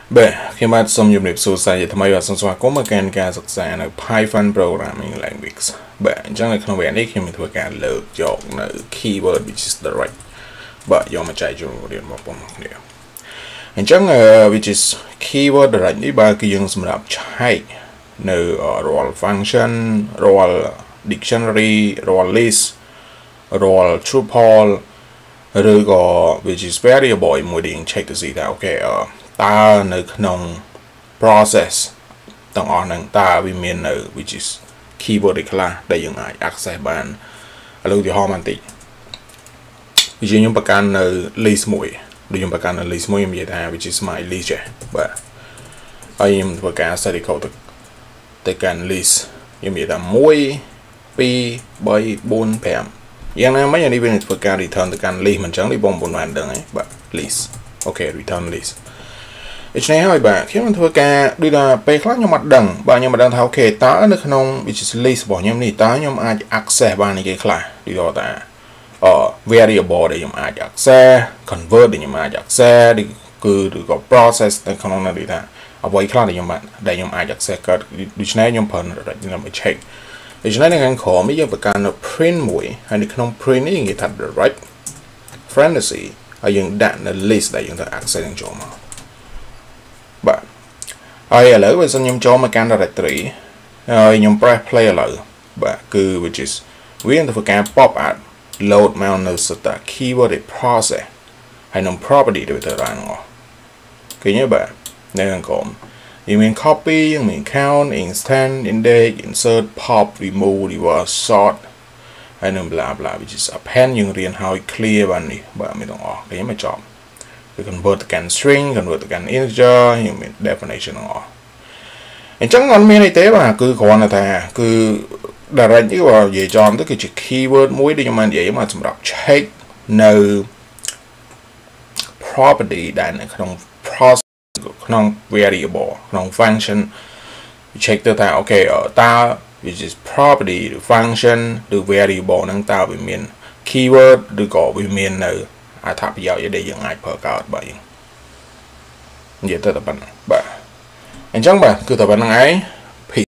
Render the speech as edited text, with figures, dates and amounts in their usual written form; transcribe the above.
Beh, khi mà xong dùng điệp số sai thì thay vì xong xóa có một cái thực ra là Python programming language. Beh, chẳng là không biết đấy khi mình thuộc cái lược chọn là keyword which is the right. But do mà chạy cho điện một bằng điều. Chẳng which is keyword the right đi ba cái dùngសម្រាប់chạyនៅ role function, role dictionary, role list, role tuple ឬក៏ which is variable មួយដែលយើង check ទៅស៊ីថាអូខេតើនៅក្នុង process ទាំងអស់ហ្នឹងតើវាមាននៅ which is keyword ខ្លះដែលយើងអាច access បានឥឡូវឧទាហរណ៍បន្តិចវាខ្ញុំបង្កើតនៅ list មួយដូចខ្ញុំបង្កើតនៅ list មួយខ្ញុំនិយាយថា which is my list ចេះបាទហើយខ្ញុំធ្វើការ set code ទៅកាន់ list ខ្ញុំនិយាយថា1 2 3 4 5យ៉ាងណាមិញនេះវានឹងធ្វើការ return ទៅកាន់ list មិនចឹងនេះបងប្អូនបានដឹងហើយបាទ list អូខេ return list ដូច្នេះហើយបាទខ្ញុំនឹងធ្វើការដូចថាពេលខ្លះខ្ញុំអត់ដឹងបាទខ្ញុំមិនដឹងថាអូខេតើនៅក្នុង which is list របស់ខ្ញុំនេះតើខ្ញុំអាច access បាននេះគេខ្លះដូចថាvariable ដែលខ្ញុំអាច access convert ដែលខ្ញុំអាច access គឺឬក៏ process នៅក្នុងនោះដូចថាអ្វីខ្លះដែលខ្ញុំអាច access កើតដូច្នេះខ្ញុំប្រើខ្ញុំ check ដូច្នេះនៅខាងក្រោមនេះយើងបង្កើតនៅ print មួយហើយនៅក្នុង print នេះយើងនិយាយថា direct parenthesis ហើយយើងដាក់នៅ list ដែលយើងត្រូវ access នឹងចូលមកបាទហើយឥឡូវបើសិនខ្ញុំចូលមកកាន់ directory ហើយខ្ញុំ press play ឥឡូវបាទគឺ which is វានឹងធ្វើការ pop out load មកនៅ set keyword process ហើយនឹង property ដែលត្រូវបានអស់ឃើញទេបាទនៅខាងក្រោមយើងមាន copy យើងមាន count instant index insert pop remove reverse sort ហើយនឹង bla bla which is append យើងរៀនឲ្យ clear បាននេះបាទមានទាំងអស់គេមកចប់គឺ convert ទៅកាន់ string convert ទៅកាន់ integer យើងមាន definition ទាំងអស់អញ្ចឹងអត់មានអីទេបាទគឺគ្រាន់តែថាគឺ direct នេះបើនិយាយចំទៅគឺជា keyword មួយដែលខ្ញុំបាននិយាយមកសម្រាប់ check នៅ property ដែលនៅក្នុង process ក្នុង variable ក្នុង function check ទៅថាអូខេតើ which is property ឬ function ឬ variable ហ្នឹងតើវាមាន keyword ឬក៏វាមាននៅអត្ថប្រយោជន៍ដែលយើងអាចប្រើកើតបាទយើងនិយាយទៅតែប៉ុណ្ណឹងបាទអញ្ចឹងបាទគឺតែប៉ុណ្្នឹងឯង